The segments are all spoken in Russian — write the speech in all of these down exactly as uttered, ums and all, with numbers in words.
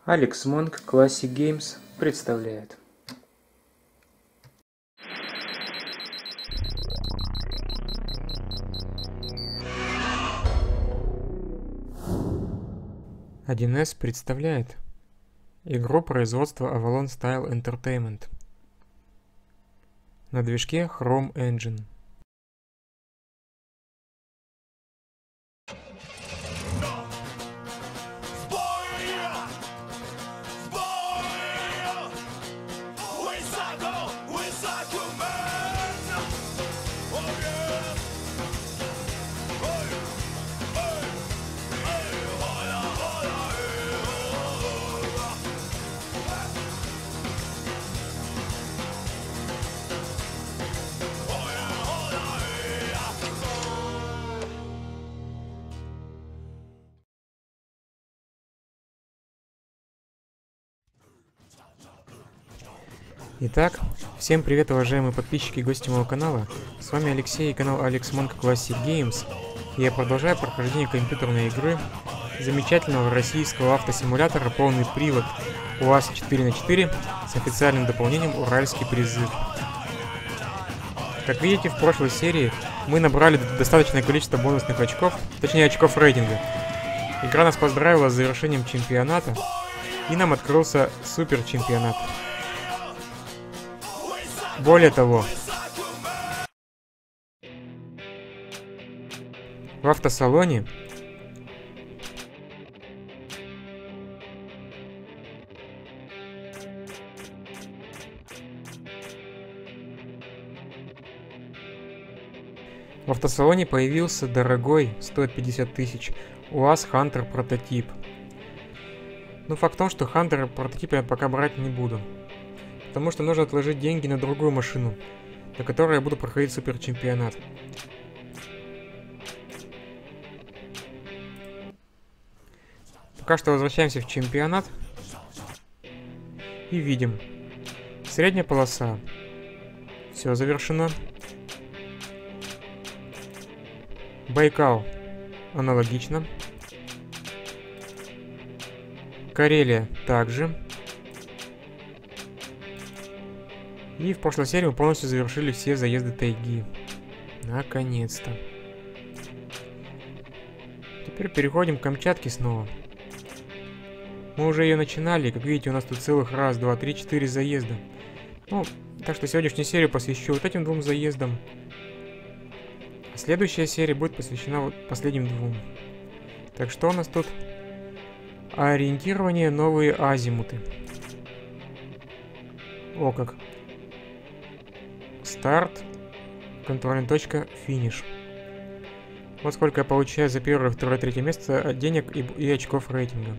Алекс Монк Classic Games представляет. один эс представляет игру производства Avalon Style Entertainment на движке Chrome Engine. Итак, всем привет, уважаемые подписчики и гости моего канала. С вами Алексей и канал Алекс Монк Classic Games. И я продолжаю прохождение компьютерной игры замечательного российского автосимулятора «Полный привод» УАЗ четыре на четыре с официальным дополнением «Уральский призыв». Как видите, в прошлой серии мы набрали достаточное количество бонусных очков, точнее очков рейтинга. Игра нас поздравила с завершением чемпионата, и нам открылся супер чемпионат. Более того, в автосалоне в автосалоне появился дорогой, стоит пятьдесят тысяч, УАЗ Hunter прототип. Но факт в том, что Hunter прототип я пока брать не буду. Потому что нужно отложить деньги на другую машину, на которой я буду проходить супер чемпионат. Пока что возвращаемся в чемпионат. И видим. Средняя полоса. Все завершено. Байкал. Аналогично. Карелия также. И в прошлой серии мы полностью завершили все заезды тайги. Наконец-то. Теперь переходим к Камчатке снова. Мы уже ее начинали, как видите, у нас тут целых раз, два, три, четыре заезда. Ну, так что сегодняшнюю серию посвящу вот этим двум заездам. А следующая серия будет посвящена вот последним двум. Так что у нас тут? Ориентирование, новые азимуты. О как. Старт, контрольная точка, финиш. Вот сколько я получаю за первое, второе, третье место от денег и, и очков рейтинга.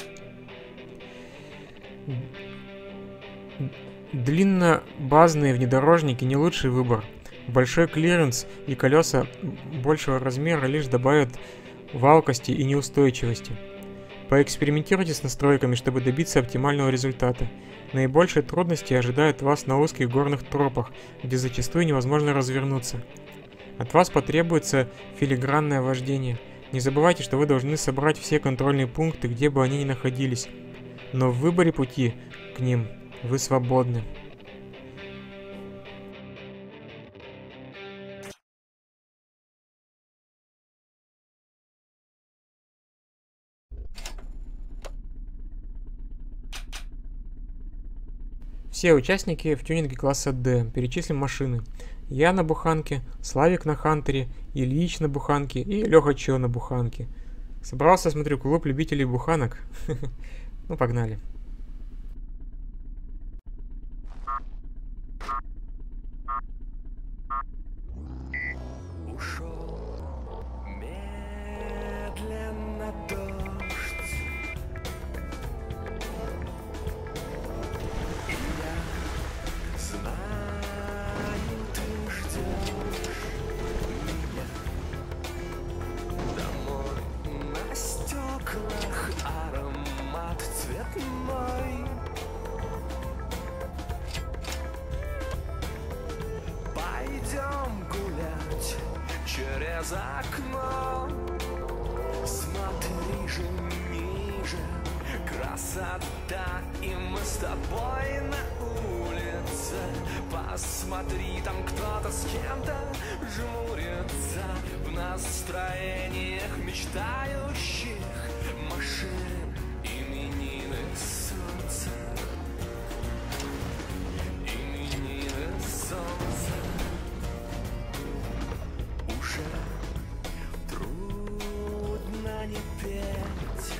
Длиннобазные внедорожники не лучший выбор. Большой клиренс и колеса большего размера лишь добавят валкости и неустойчивости. Поэкспериментируйте с настройками, чтобы добиться оптимального результата. Наибольшие трудности ожидают вас на узких горных тропах, где зачастую невозможно развернуться. От вас потребуется филигранное вождение. Не забывайте, что вы должны собрать все контрольные пункты, где бы они ни находились. Но в выборе пути к ним вы свободны. Все участники в тюнинге класса D. Перечислим машины. Я на буханке, Славик на Хантере, Ильич на буханке и Леха Чо на буханке. Собрался, смотрю, клуб любителей буханок. Ну, погнали. Пойдем гулять через окно. Смотри же ниже, красота, и мы с тобой на улице. Посмотри, там кто-то с кем-то жмурится. В настроениях мечтающих машин, именины солнца, именины солнца. Уже трудно не петь,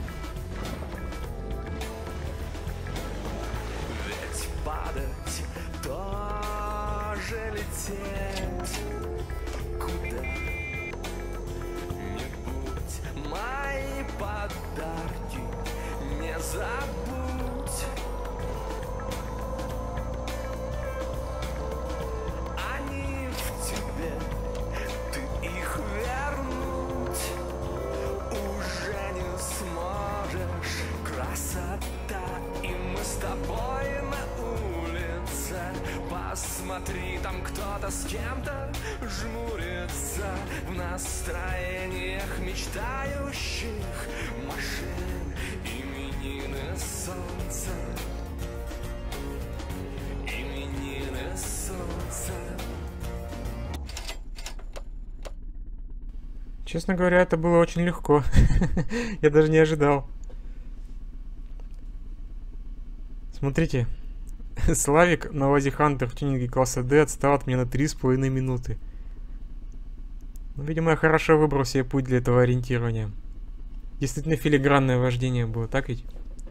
ведь падать тоже лететь. Куда-нибудь мои подарки не забудь. Они в тебе, ты их вернуть уже не сможешь. Красота, и мы с тобой на улице. Посмотри, там кто-то с кем-то жмурится. В настроениях мечтающих машин, именины солнца, именины солнца. Честно говоря, это было очень легко. Я даже не ожидал. Смотрите. Славик на Ладе Хантер в тюнинге класса D отстал от меня на три с половиной минуты. Ну, видимо, я хорошо выбрал себе путь для этого ориентирования. Действительно филигранное вождение было, так ведь?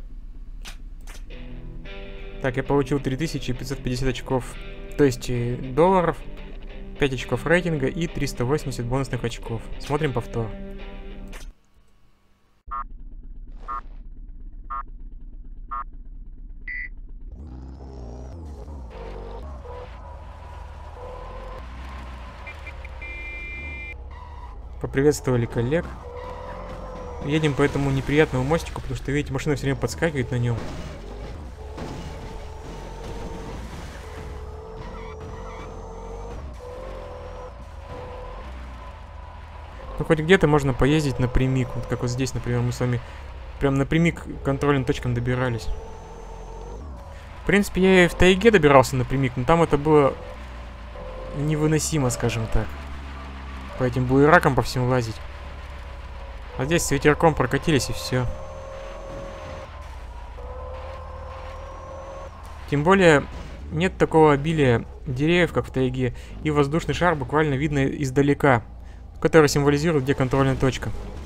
Так, я получил три тысячи пятьсот пятьдесят очков, то есть долларов, пять очков рейтинга и триста восемьдесят бонусных очков. Смотрим повтор. Поприветствовали коллег. Едем по этому неприятному мостику, потому что, видите, машина все время подскакивает на нем. Ну, хоть где-то можно поездить напрямик. Вот как вот здесь, например, мы с вами прям напрямик к контрольным точкам добирались. В принципе, я и в тайге добирался напрямик, но там это было невыносимо, скажем так. По этим буеракам по всем лазить. А здесь с ветерком прокатились и все. Тем более, нет такого обилия деревьев, как в тайге, и воздушный шар буквально видно издалека, который символизирует, где контрольная точка.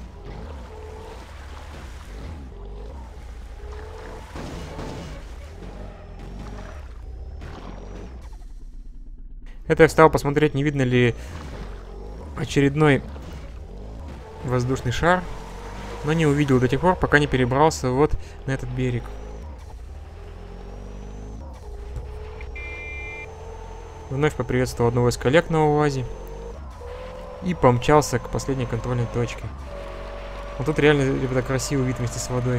Это я встал посмотреть, не видно ли очередной воздушный шар, но не увидел до тех пор, пока не перебрался вот на этот берег. Вновь поприветствовал одного из коллег на УАЗе и помчался к последней контрольной точке. Вот тут реально, ребята, красивый вид вместе с водой.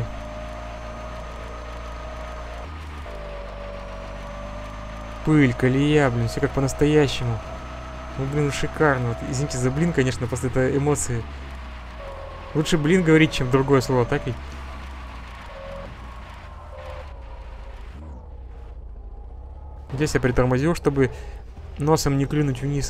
Пыль, колея, блин, все как по-настоящему. Ну, блин, шикарно. Вот, извините за блин, конечно, после этой эмоции. Лучше блин говорить, чем другое слово, так ведь? Здесь я притормозил, чтобы носом не клюнуть вниз.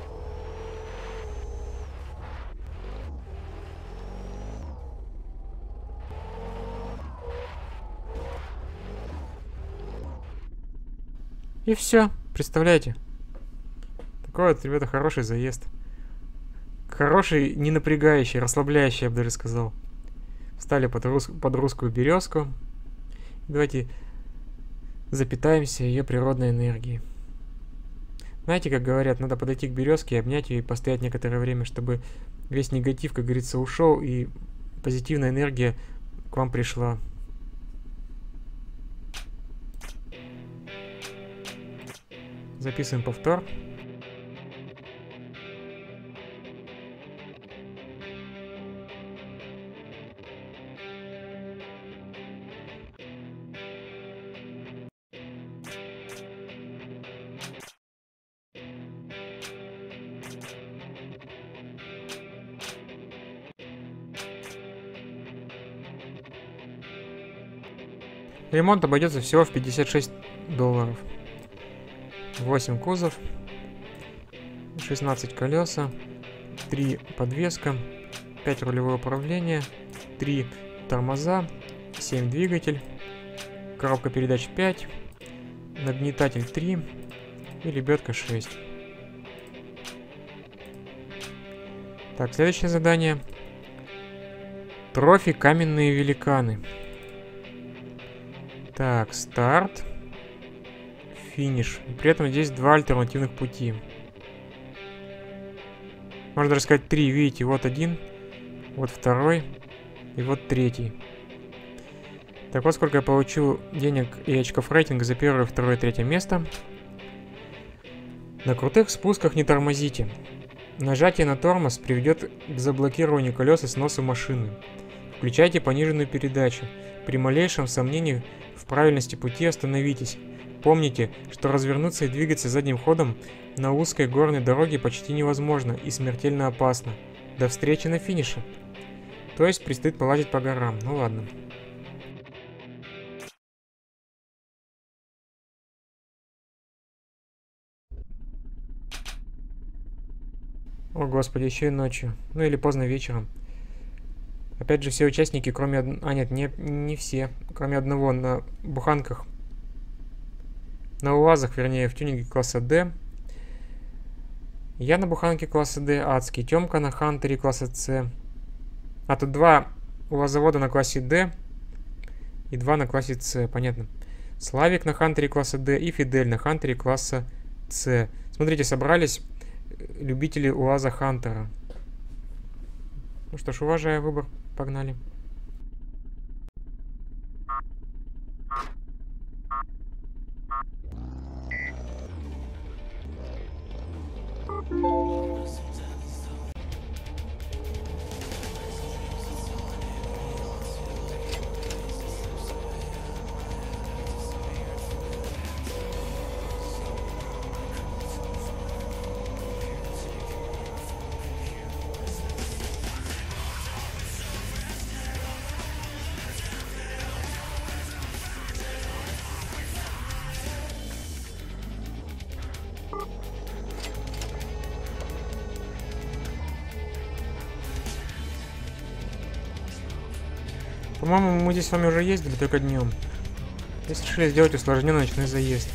И все, представляете? Такой вот, ребята, хороший заезд. Хороший, не напрягающий, расслабляющий, я бы даже сказал. Встали под, рус под русскую березку. Давайте запитаемся ее природной энергией. Знаете, как говорят, надо подойти к березке, обнять ее и постоять некоторое время, чтобы весь негатив, как говорится, ушел и позитивная энергия к вам пришла. Записываем повтор. Ремонт обойдется всего в пятьдесят шесть долларов. восемь кузов, шестнадцать колеса, три подвеска, пять рулевое управление, три тормоза, семь двигатель, коробка передач пять, нагнетатель три и лебедка шесть. Так, следующее задание. Трофи каменные великаны. Так, старт, финиш. И при этом здесь два альтернативных пути. Можно даже сказать три. Видите, вот один, вот второй и вот третий. Так вот, сколько я получу денег и очков рейтинга за первое, второе, третье место. На крутых спусках не тормозите. Нажатие на тормоз приведет к заблокированию колес и сносу машины. Включайте пониженную передачу. При малейшем сомнении в правильности пути остановитесь. Помните, что развернуться и двигаться задним ходом на узкой горной дороге почти невозможно и смертельно опасно. До встречи на финише. То есть предстоит полазить по горам. Ну ладно. О господи, еще и ночью. Ну или поздно вечером. Опять же, все участники, кроме... Од... А нет, не, не все. Кроме одного на буханках. На УАЗах, вернее, в тюнинге класса D. Я на буханке класса D, адский. Тёмка на Хантере класса C. А тут два УАЗовода на классе D и два на классе C, понятно. Славик на Хантере класса D и Фидель на Хантере класса C. Смотрите, собрались любители УАЗа Хантера. Ну что ж, уважаю выбор. Погнали. По-моему, мы здесь с вами уже ездили, только днем. Здесь решили сделать усложненный ночной заезд.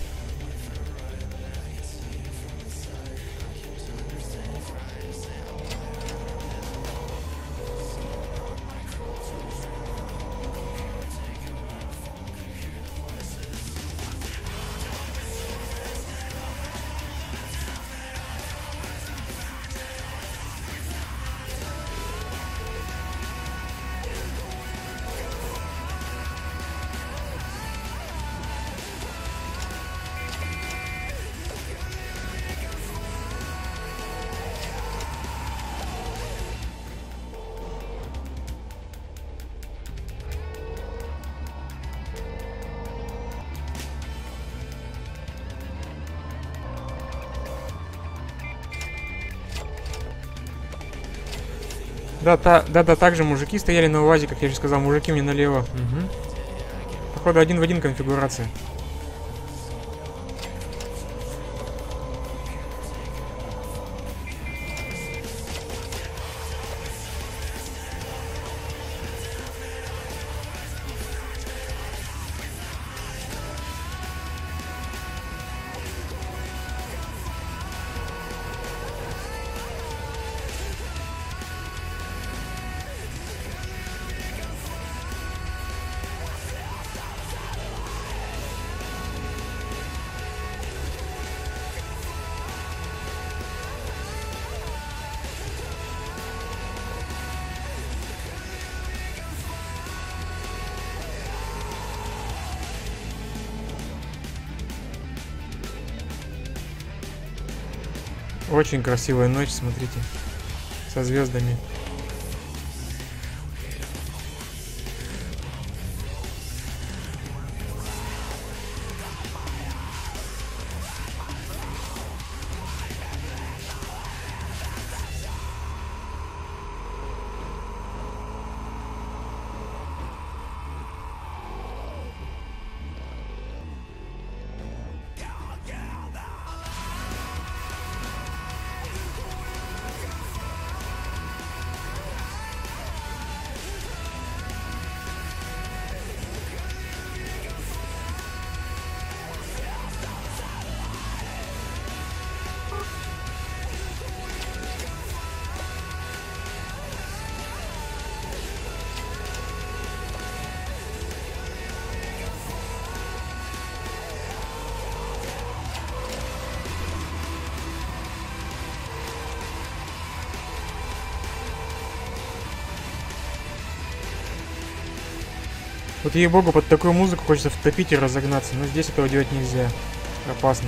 Да, та, да, да, также мужики стояли на УАЗе, как я же сказал, мужики мне налево. Угу. Походу, один в один конфигурация. Очень красивая ночь, смотрите, со звездами. Вот ей-богу, под такую музыку хочется втопить и разогнаться, но здесь этого делать нельзя. Опасно.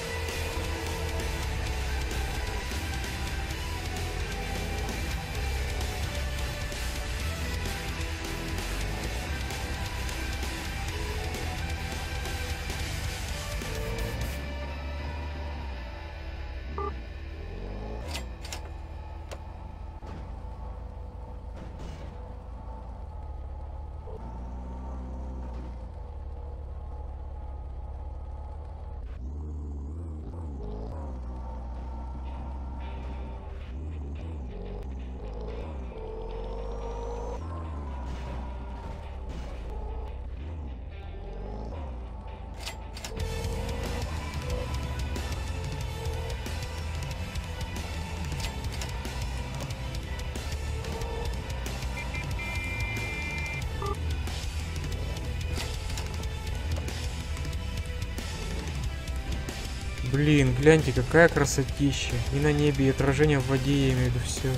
Блин, гляньте, какая красотища. И на небе, и отражение в воде, я имею в виду, все.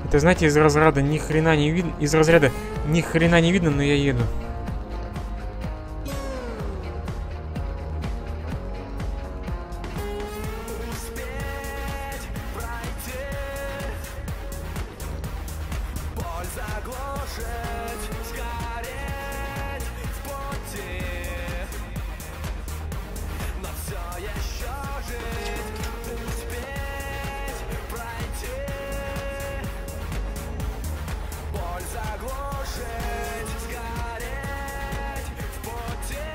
Это, знаете, из разряда ни хрена не видно. Из разряда ни хрена не видно, но я еду. Успеть пройти, боль заглушить, сгореть в пути, но все еще жить. Успеть пройти, боль заглушить, сгореть в пути,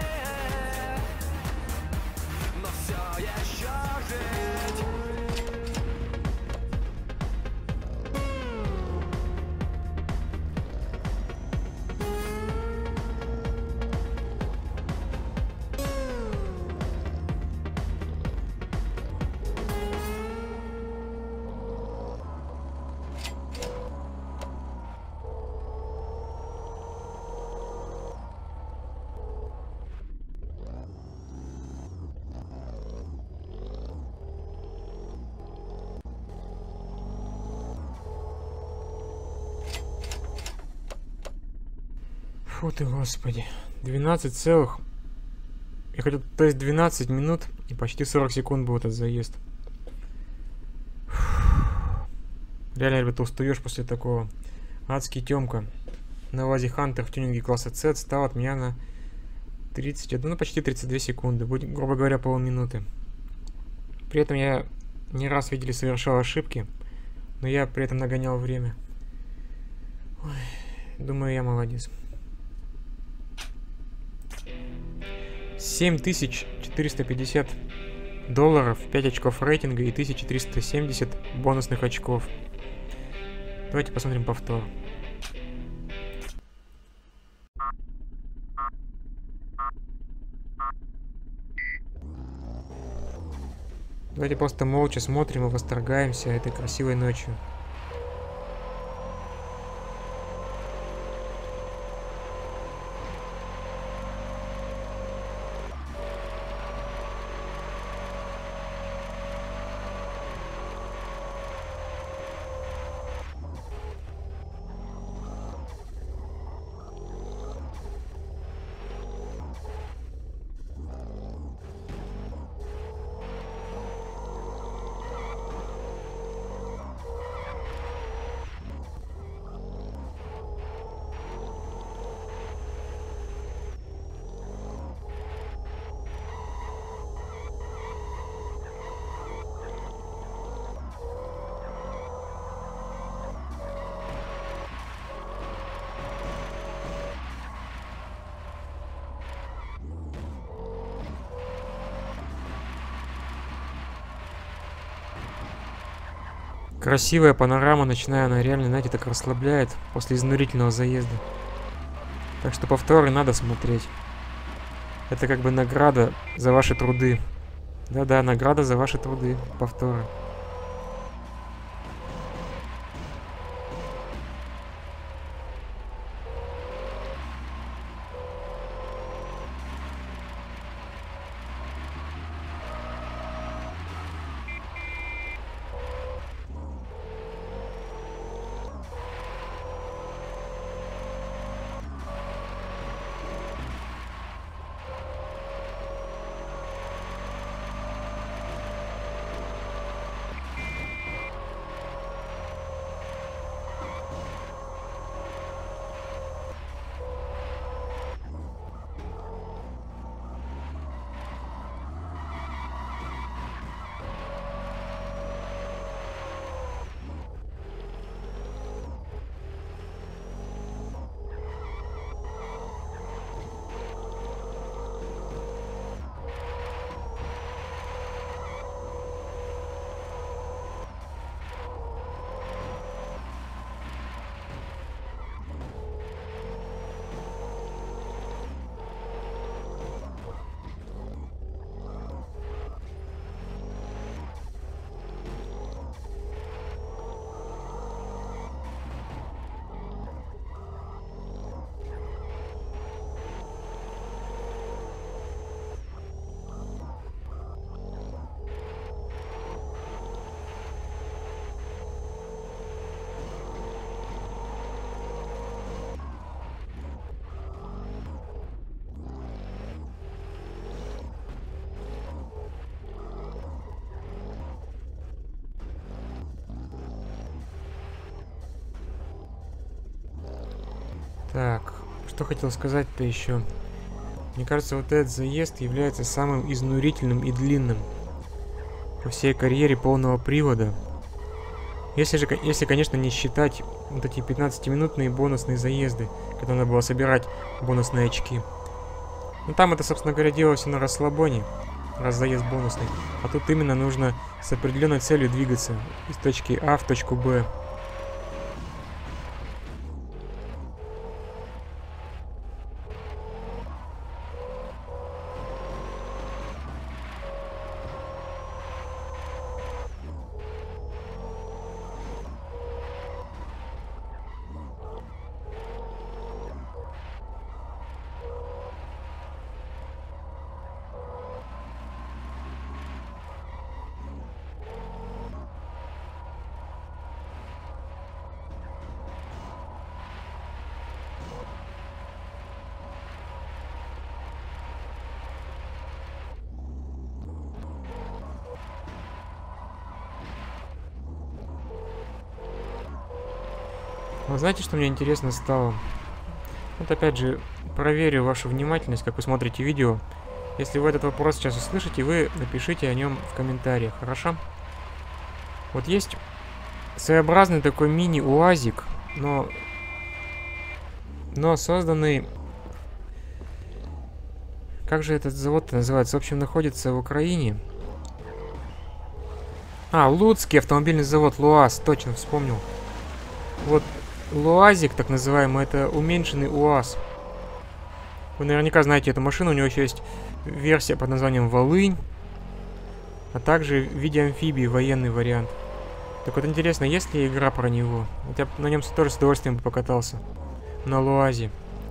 но все еще жить. Фу ты, господи. двенадцать целых... Я хотел, то есть двенадцать минут и почти сорок секунд был этот заезд. Фу. Реально, ребята, устаешь после такого. Адский Тёмка на ЛАЗе Хантер в тюнинге класса C отстал от меня на тридцать один, ну почти тридцать две секунды. Будет, грубо говоря, полминуты. При этом я не раз, видели, совершал ошибки, но я при этом нагонял время. Ой, думаю, я молодец. семь тысяч четыреста пятьдесят долларов, пять очков рейтинга и тысяча триста семьдесят бонусных очков. Давайте посмотрим повтор. Давайте просто молча смотрим и восторгаемся этой красивой ночью. Красивая панорама ночная, она реально, знаете, так расслабляет после изнурительного заезда. Так что повторы надо смотреть. Это как бы награда за ваши труды. Да-да, награда за ваши труды. Повторы. Так, что хотел сказать-то еще? Мне кажется, вот этот заезд является самым изнурительным и длинным по всей карьере полного привода. Если же, если, конечно, не считать вот эти пятнадцатиминутные бонусные заезды, когда надо было собирать бонусные очки. Ну там это, собственно говоря, делалось на расслабоне, раз заезд бонусный. А тут именно нужно с определенной целью двигаться из точки А в точку Б. Вы знаете, что мне интересно стало? Вот опять же, проверю вашу внимательность, как вы смотрите видео. Если вы этот вопрос сейчас услышите, вы напишите о нем в комментариях, хорошо? Вот есть своеобразный такой мини-уазик, но, но созданный... Как же этот завод называется? В общем, находится в Украине. А, Луцкий автомобильный завод, ЛуАЗ, точно вспомнил. Вот ЛуАЗик, так называемый, это уменьшенный УАЗ. Вы наверняка знаете эту машину, у него еще есть версия под названием Волынь, а также в виде амфибии военный вариант. Так вот интересно, есть ли игра про него? Вот я на нем тоже с удовольствием бы покатался. На ЛуАЗе.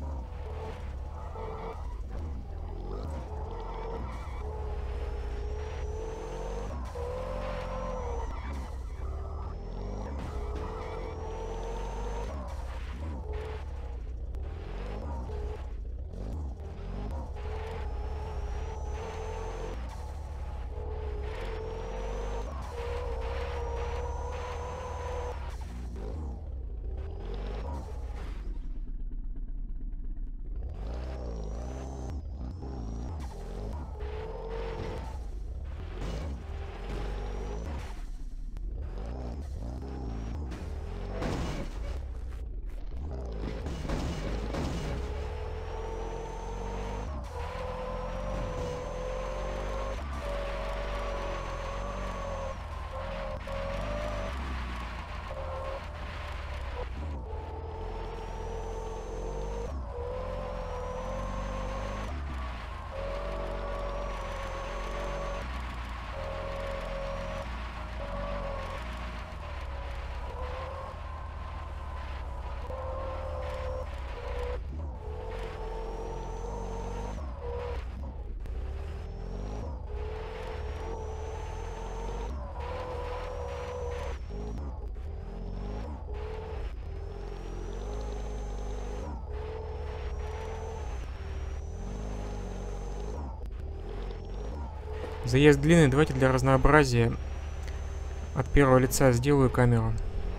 Заезд длинный, давайте для разнообразия от первого лица сделаю камеру.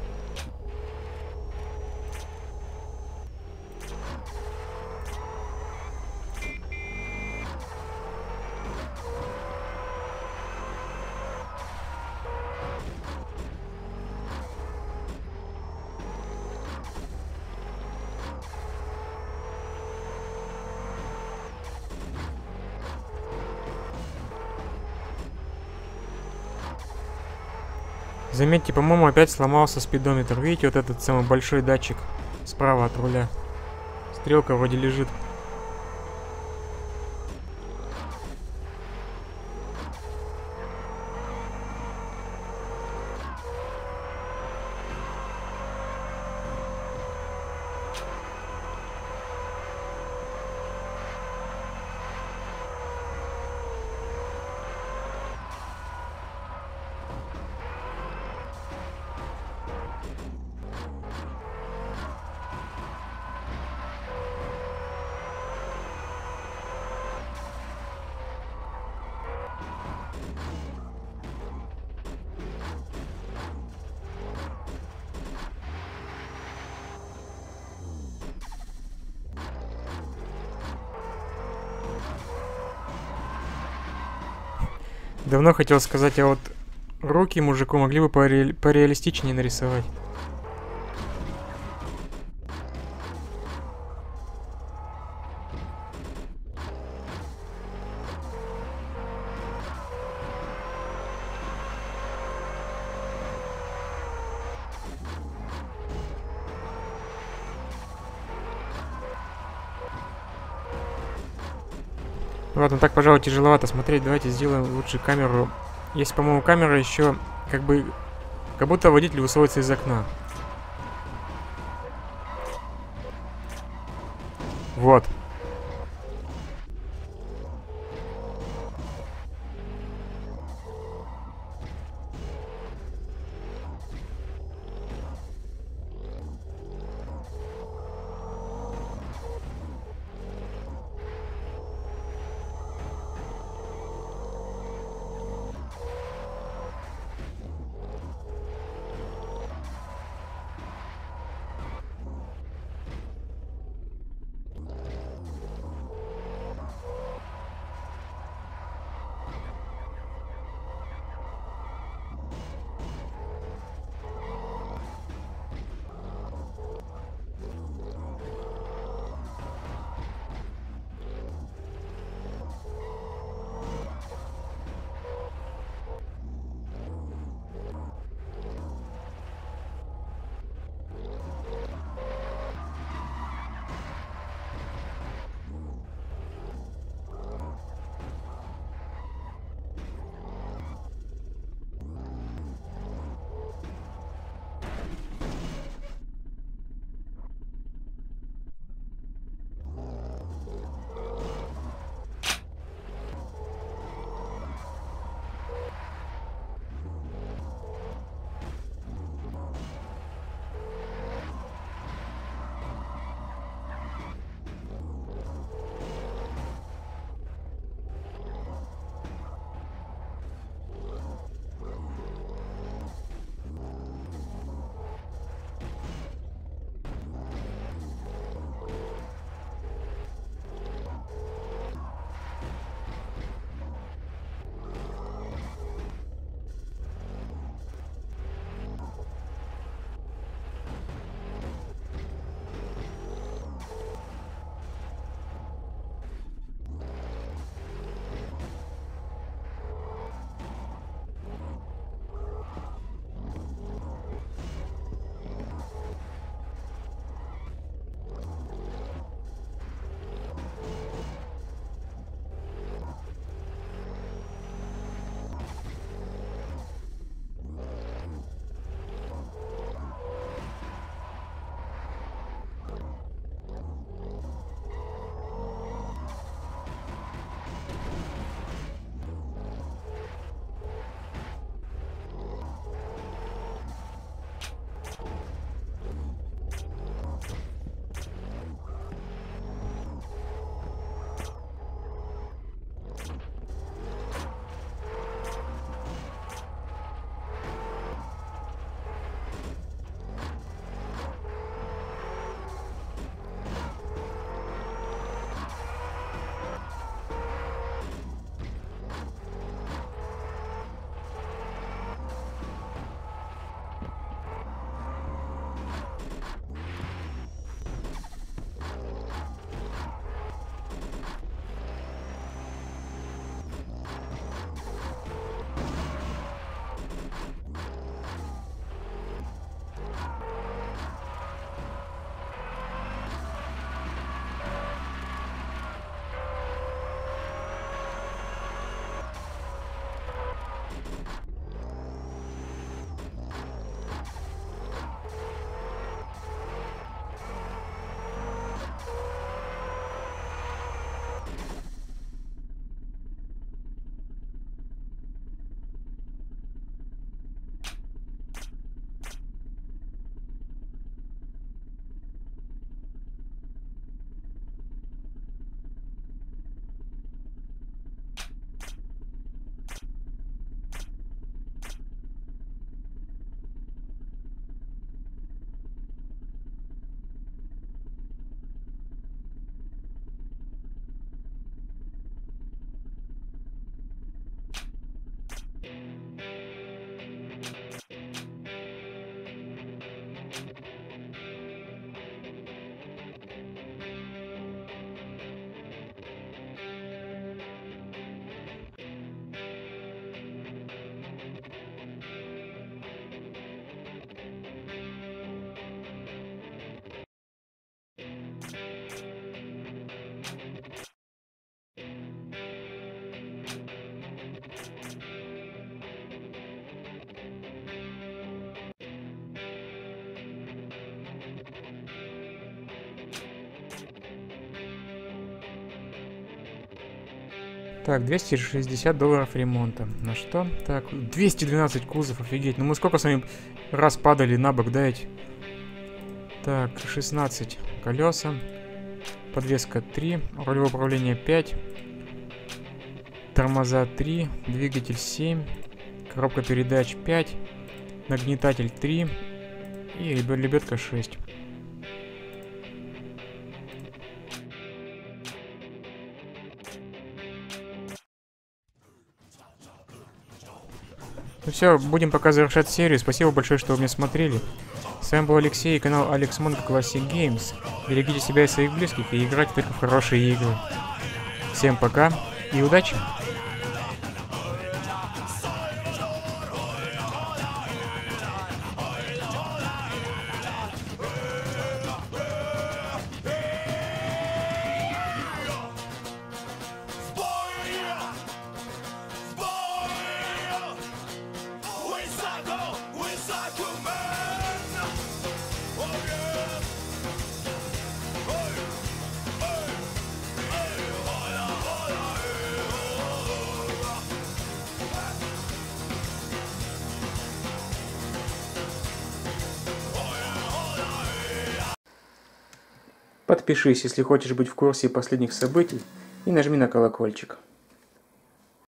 Заметьте, по-моему, опять сломался спидометр. Видите, вот этот самый большой датчик справа от руля. Стрелка вроде лежит. Давно хотел сказать, а вот руки мужику могли бы пореали- пореалистичнее нарисовать. Ладно, так, пожалуй, тяжеловато смотреть. Давайте сделаем лучше камеру. Есть, по-моему, камера еще как бы... Как будто водитель высовывается из окна. Вот. Так, двести шестьдесят долларов ремонта. На что? Так, двести двенадцать кузов, офигеть. Ну мы сколько с вами раз падали на бок, дайте. Так, шестнадцать колеса. Подвеска три. Рулевое управление пять. Тормоза три. Двигатель семь. Коробка передач пять. Нагнетатель три. И лебедка шесть. Ну все, будем пока завершать серию. Спасибо большое, что вы меня смотрели. С вами был Алексей и канал Алекс Монго Classic Games. Берегите себя и своих близких и играйте только в хорошие игры. Всем пока и удачи! Подпишись, если хочешь быть в курсе последних событий, и нажми на колокольчик.